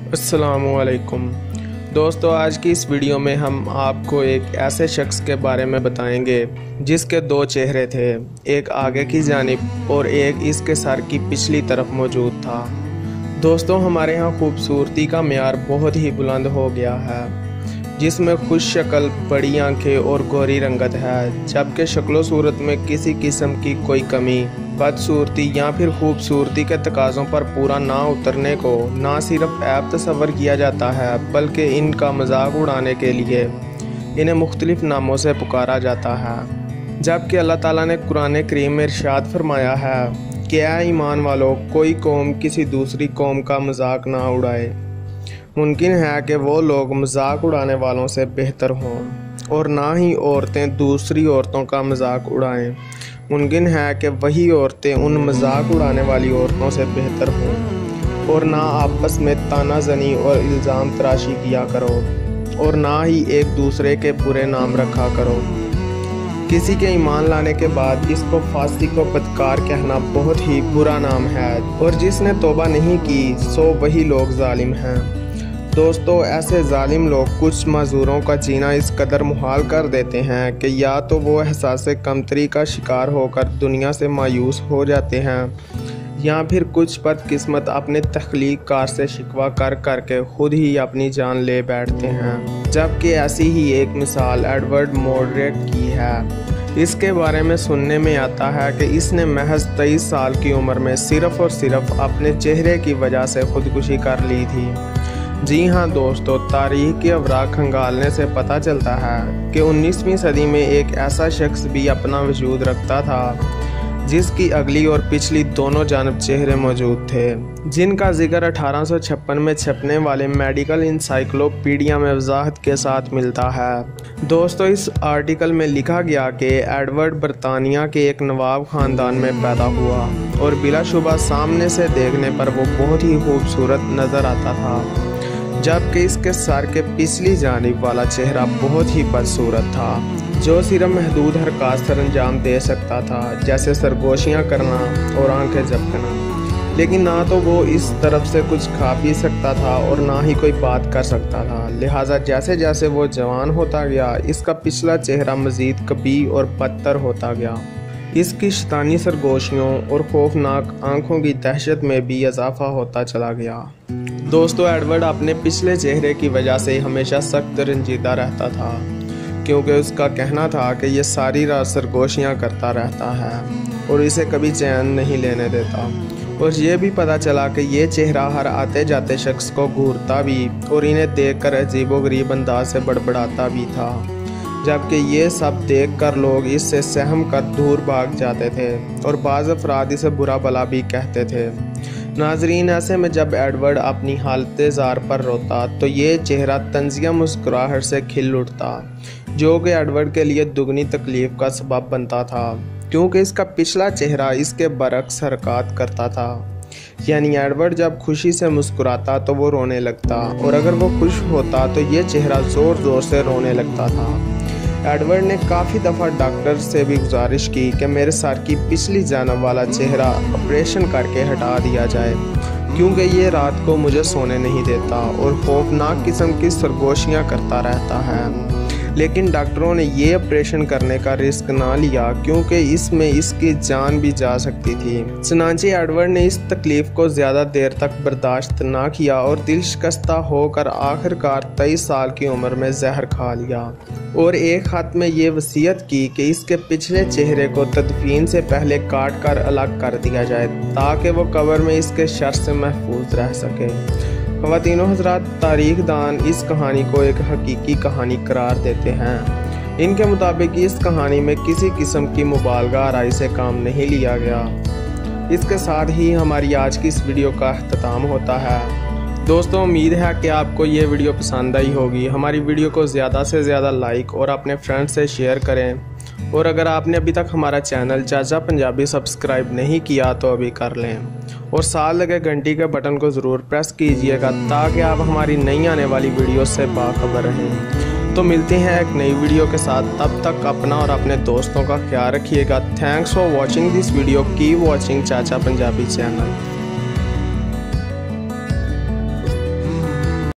अस्सलामुअलैकुम दोस्तों, आज की इस वीडियो में हम आपको एक ऐसे शख्स के बारे में बताएंगे जिसके दो चेहरे थे, एक आगे की जानिब और एक इसके सर की पिछली तरफ मौजूद था। दोस्तों, हमारे यहाँ खूबसूरती का मेयार बहुत ही बुलंद हो गया है, जिसमें खुश शक्ल, बड़ी आंखें और गोरी रंगत है, जबकि शक्लो सूरत में किसी किस्म की कोई कमी, बदसूरती या फिर खूबसूरती के तकाज़ों पर पूरा ना उतरने को ना सिर्फ ऐब तस्वर किया जाता है, बल्कि इनका मजाक उड़ाने के लिए इन्हें मुख्तलिफ नामों से पुकारा जाता है। जबकि अल्लाह ताला ने कुरान करीम में इरशाद फरमाया है कि ऐ ईमान वालों, कोई कौम किसी दूसरी कौम का मजाक ना उड़ाए। मुमकिन है कि वो लोग मजाक उड़ाने वालों से बेहतर हों, और ना ही औरतें दूसरी औरतों का मजाक उड़ाएं। मुमकिन है कि वही औरतें उन मजाक उड़ाने वाली औरतों से बेहतर हों, और ना आपस में तानाजनी और इल्ज़ाम तराशी किया करो, और ना ही एक दूसरे के बुरे नाम रखा करो। किसी के ईमान लाने के बाद इसको फासिक व बदकार कहना बहुत ही बुरा नाम है, और जिसने तौबा नहीं की सो वही लोग जालिम हैं। दोस्तों, ऐसे जालिम लोग कुछ मजदूरों का जीना इस कदर मुहाल कर देते हैं कि या तो वो एहसास कमतरी का शिकार होकर दुनिया से मायूस हो जाते हैं, या फिर कुछ बदकिस्मत अपने तख्लीक कार से शिकवा कर करके खुद ही अपनी जान ले बैठते हैं। जबकि ऐसी ही एक मिसाल एडवर्ड मोर्ड्रेक की है। इसके बारे में सुनने में आता है कि इसने महज 23 साल की उम्र में सिर्फ़ और सिर्फ अपने चेहरे की वजह से खुदकुशी कर ली थी। जी हाँ दोस्तों, तारीख के अवराक खंगालने से पता चलता है कि 19वीं सदी में एक ऐसा शख्स भी अपना वजूद रखता था जिसकी अगली और पिछली दोनों जानब चेहरे मौजूद थे, जिनका जिक्र 1856 में छपने वाले मेडिकल इंसाइक्लोपीडिया में वजाहत के साथ मिलता है। दोस्तों, इस आर्टिकल में लिखा गया कि एडवर्ड बरतानिया के एक नवाब ख़ानदान में पैदा हुआ, और बिलाशुबा सामने से देखने पर वो बहुत ही खूबसूरत नज़र आता था, जबकि इसके सर के पिछली जानिब वाला चेहरा बहुत ही बदसूरत था, जो सिर्फ महदूद हरकत सर अंजाम दे सकता था, जैसे सरगोशियाँ करना और आंखें झपकना। लेकिन ना तो वो इस तरफ से कुछ खा पी सकता था और ना ही कोई बात कर सकता था। लिहाजा जैसे जैसे वो जवान होता गया, इसका पिछला चेहरा मज़ीद कबी और बदतर होता गया। इसकी शैतानी सरगोशियों और खौफनाक आंखों की दहशत में भी इजाफा होता चला गया। दोस्तों, एडवर्ड अपने पिछले चेहरे की वजह से हमेशा सख्त रंजीदा रहता था, क्योंकि उसका कहना था कि ये सारी रात सरगोशियाँ करता रहता है और इसे कभी चैन नहीं लेने देता। और ये भी पता चला कि ये चेहरा हर आते जाते शख्स को घूरता भी और इन्हें देखकर अजीबोगरीब अंदाज से बड़बड़ाता भी था, जबकि ये सब देखकर लोग इससे सहम कर दूर भाग जाते थे और बाज़ अफराद इसे बुरा भला भी कहते थे। नाजरीन, ऐसे में जब एडवर्ड अपनी हालत ज़ार पर रोता तो ये चेहरा तंजिया मुस्कुराहट से खिल उठता, जो कि एडवर्ड के लिए दुगनी तकलीफ़ का सबब बनता था, क्योंकि इसका पिछला चेहरा इसके बरक्स हरकत करता था। यानी एडवर्ड जब खुशी से मुस्कुराता तो वो रोने लगता, और अगर वो खुश होता तो ये चेहरा ज़ोर ज़ोर से रोने लगता था। एडवर्ड ने काफ़ी दफ़ा डॉक्टर से भी गुजारिश की कि मेरे सर की पिछली जानब वाला चेहरा ऑपरेशन करके हटा दिया जाए, क्योंकि ये रात को मुझे सोने नहीं देता और खौफनाक किस्म की सरगोशियाँ करता रहता है। लेकिन डॉक्टरों ने ये ऑपरेशन करने का रिस्क ना लिया, क्योंकि इसमें इसकी जान भी जा सकती थी। चनांचे एडवर्ड ने इस तकलीफ़ को ज़्यादा देर तक बर्दाश्त ना किया और दिल शिकस्ता होकर आखिरकार 23 साल की उम्र में जहर खा लिया, और एक ख़त में ये वसीयत की कि इसके पिछले चेहरे को तदफीन से पहले काट कर अलग कर दिया जाए, ताकि वो कब्र में इसके शर से महफूज रह सके। ख़वातीनो हज़रात, तारीख़ दान इस कहानी को एक हकीकी कहानी करार देते हैं। इनके मुताबिक इस कहानी में किसी किस्म की मुबालगा आराई से काम नहीं लिया गया। इसके साथ ही हमारी आज की इस वीडियो का अख्ताम होता है। दोस्तों, उम्मीद है कि आपको ये वीडियो पसंद आई होगी। हमारी वीडियो को ज़्यादा से ज़्यादा लाइक और अपने फ्रेंड्स से शेयर करें, और अगर आपने अभी तक हमारा चैनल चाचा पंजाबी सब्सक्राइब नहीं किया तो अभी कर लें, और साथ लगे घंटी के बटन को ज़रूर प्रेस कीजिएगा, ताकि आप हमारी नई आने वाली वीडियो से बाखबर रहें। तो मिलते हैं एक नई वीडियो के साथ, तब तक अपना और अपने दोस्तों का ख्याल रखिएगा। Thanks for watching this video. Keep watching Chacha Punjabi channel.